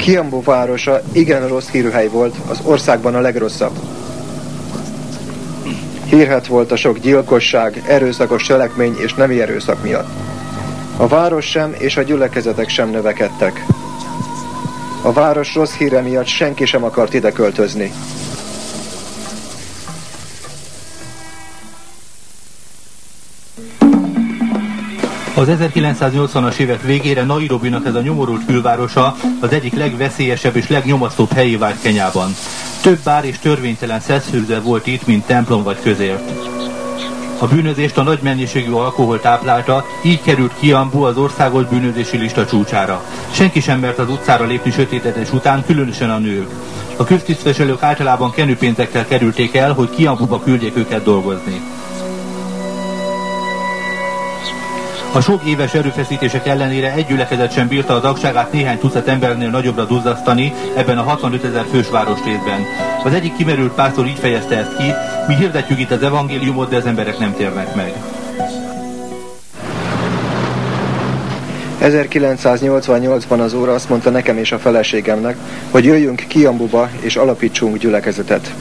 Kiambu városa igen rossz hírhely volt, az országban a legrosszabb. Hírhedt volt a sok gyilkosság, erőszakos cselekmény és nemi erőszak miatt. A város sem és a gyülekezetek sem növekedtek. A város rossz híre miatt senki sem akart ide költözni. Az 1980-as évek végére Nairobinak ez a nyomorult külvárosa az egyik legveszélyesebb és legnyomasztóbb helyé vált Kenyában. Több bár és törvénytelen szeszfőző volt itt, mint templom vagy közért. A bűnözést a nagy mennyiségű alkohol táplálta, így került Kiambu az országos bűnözési lista csúcsára. Senki sem mert az utcára lépni sötétedés után, különösen a nők. A köztisztviselők általában kenőpénzekkel kerülték el, hogy Kiambuba küldjék őket dolgozni. A sok éves erőfeszítések ellenére egy gyülekezet sem bírta a tagságát néhány tucat embernél nagyobbra duzzasztani ebben a 65 000 fős városrészben. Az egyik kimerült pásztor így fejezte ezt ki: mi hirdetjük itt az evangéliumot, de az emberek nem térnek meg. 1988-ban az Úr azt mondta nekem és a feleségemnek, hogy jöjjünk Kiambuba és alapítsunk gyülekezetet.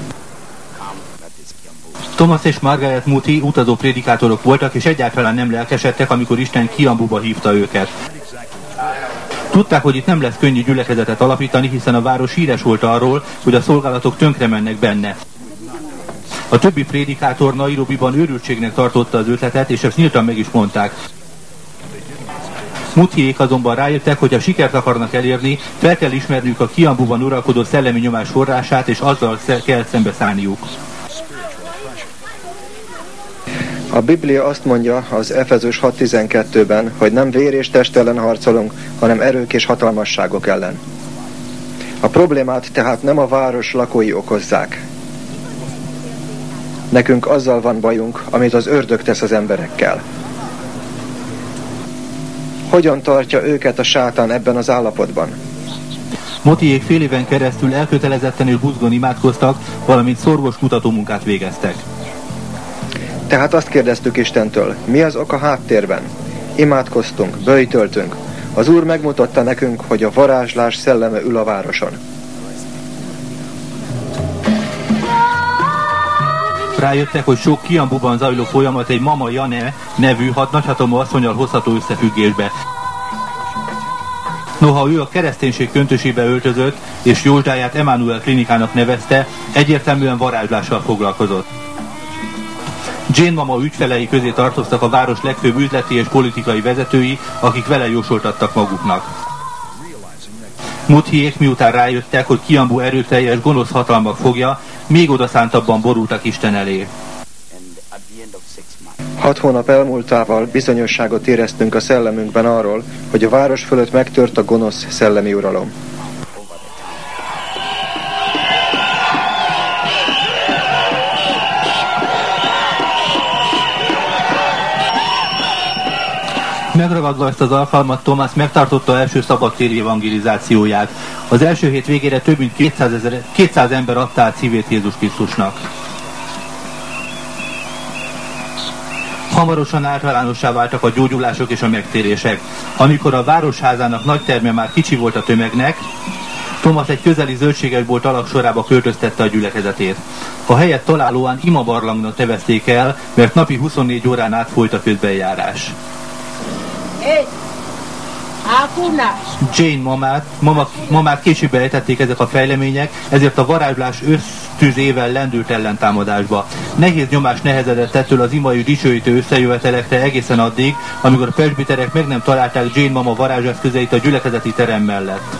Thomas és Margaret Muti utazó prédikátorok voltak, és egyáltalán nem lelkesedtek, amikor Isten Kiambuba hívta őket. Tudták, hogy itt nem lesz könnyű gyülekezetet alapítani, hiszen a város híres volt arról, hogy a szolgálatok tönkre mennek benne. A többi prédikátor Nairobiban őrültségnek tartotta az ötletet, és ezt nyíltan meg is mondták. Mutiék azonban rájöttek, hogy ha sikert akarnak elérni, fel kell ismerniük a Kiambuban uralkodó szellemi nyomás forrását, és azzal kell szembeszállniuk. A Biblia azt mondja az Efezus 6.12-ben, hogy nem vér és test ellen harcolunk, hanem erők és hatalmasságok ellen. A problémát tehát nem a város lakói okozzák. Nekünk azzal van bajunk, amit az ördög tesz az emberekkel. Hogyan tartja őket a sátán ebben az állapotban? Motiék fél éven keresztül elkötelezetlenül buzgón imádkoztak, valamint szorgos kutatómunkát végeztek. Tehát azt kérdeztük Istentől, mi az ok a háttérben? Imádkoztunk, böjtöltünk. Az Úr megmutatta nekünk, hogy a varázslás szelleme ül a városon. Rájöttek, hogy sok Kiambuban zajló folyamat egy Mama Jane nevű nagyhatalmú asszonnyal hozható összefüggésbe. Noha ő a kereszténység köntösébe öltözött, és Józsdáját Emmanuel klinikának nevezte, egyértelműen varázslással foglalkozott. Jane Mama ügyfelei közé tartoztak a város legfőbb üzleti és politikai vezetői, akik vele jósoltattak maguknak. Muthiék miután rájöttek, hogy Kiambu erőteljes, gonosz hatalmak fogja, még odaszántabban borultak Isten elé. 6 hónap elmúltával bizonyosságot éreztünk a szellemünkben arról, hogy a város fölött megtört a gonosz szellemi uralom. Megragadva ezt az alkalmat, Thomas megtartotta első szabadtéri evangelizációját. Az első hét végére több mint 200 ember adta át szívét Jézus Krisztusnak. Hamarosan általánossá váltak a gyógyulások és a megtérések. Amikor a városházának nagy terme már kicsi volt a tömegnek, Thomas egy közeli zöldségesbolt alaksorába költöztette a gyülekezetét. A helyet találóan imabarlangnak nevezték el, mert napi 24 órán át folyt a közbenjárás. Jane mamát később ejtették ezek a fejlemények, ezért a varázslás ösztüzével lendült ellentámadásba. Nehéz nyomás nehezedett ettől az imai dicsőítő összejövetelekre egészen addig, amikor a presbiterek meg nem találták Jane mama varázseszközeit a gyülekezeti terem mellett.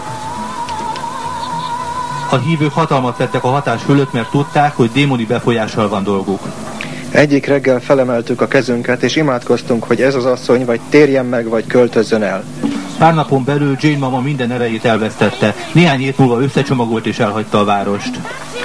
A hívők hatalmat vettek a hatás fölött, mert tudták, hogy démoni befolyással van dolguk. Egyik reggel felemeltük a kezünket, és imádkoztunk, hogy ez az asszony vagy térjen meg, vagy költözzön el. Pár napon belül Jane mama minden erejét elvesztette. Néhány hét múlva összecsomagolt és elhagyta a várost.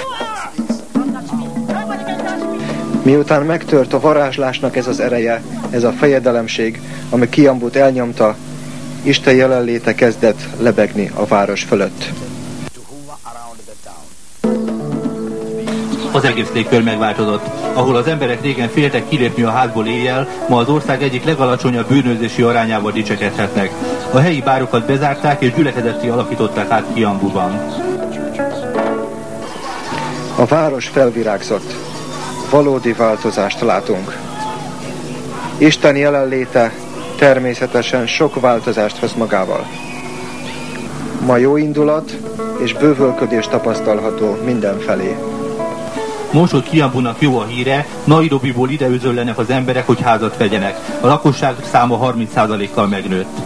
Miután megtört a varázslásnak ez az ereje, ez a fejedelemség, ami Kiambut elnyomta, Isten jelenléte kezdett lebegni a város fölött. Az egész légkör megváltozott. Ahol az emberek régen féltek kilépni a házból éjjel, ma az ország egyik legalacsonyabb bűnözési arányával dicsekedhetnek. A helyi bárokat bezárták és gyülekezetté alakították át Kiambuban. A város felvirágzott. Valódi változást látunk. Isten jelenléte természetesen sok változást hoz magával. Ma jó indulat és bővölködés tapasztalható mindenfelé. Most, hogy Kiambunak jó a híre, Nairobiból ide özöllenek az emberek, hogy házat vegyenek. A lakosság száma 30%-kal megnőtt.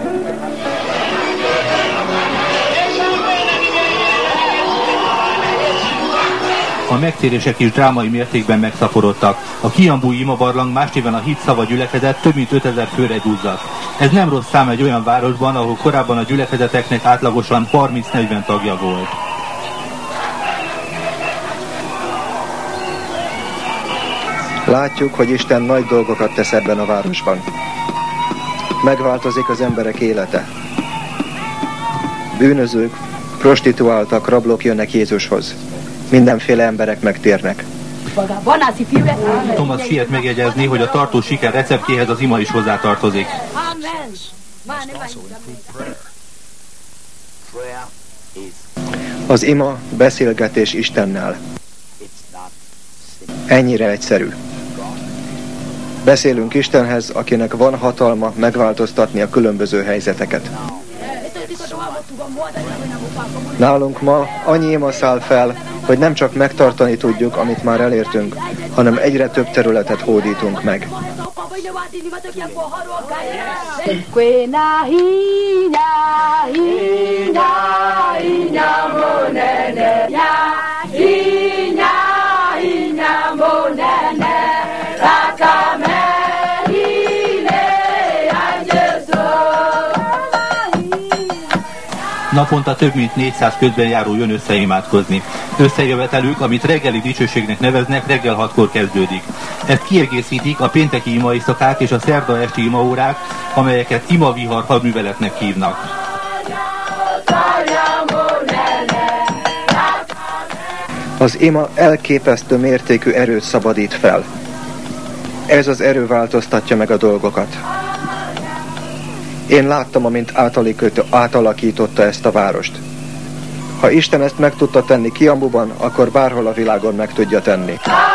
A megtérések is drámai mértékben megszaporodtak. A kiambui imabarlang más néven a hit szava gyülekezet több mint 5000 főre duzzadt. Ez nem rossz szám egy olyan városban, ahol korábban a gyülekezeteknek átlagosan 30-40 tagja volt. Látjuk, hogy Isten nagy dolgokat tesz ebben a városban. Megváltozik az emberek élete. Bűnözők, prostituáltak, rablók jönnek Jézushoz. Mindenféle emberek megtérnek. Thomas siet megjegyezni, hogy a tartó siker receptjéhez az ima is hozzátartozik. Az ima beszélgetés Istennel. Ennyire egyszerű. Beszélünk Istenhez, akinek van hatalma megváltoztatni a különböző helyzeteket. Nálunk ma annyi ima száll fel, hogy nem csak megtartani tudjuk, amit már elértünk, hanem egyre több területet hódítunk meg. Naponta több mint 400 közbenjáró jön összeimádkozni. Összejövetelük, amit reggeli dicsőségnek neveznek, reggel 6-kor kezdődik. Ezt kiegészítik a pénteki imaéjszakák és a szerda esti imaórák, amelyeket imavihar hadműveletnek hívnak. Az ima elképesztő mértékű erőt szabadít fel. Ez az erő változtatja meg a dolgokat. Én láttam, amint átalakította ezt a várost. Ha Isten ezt meg tudta tenni Kiambuban, akkor bárhol a világon meg tudja tenni.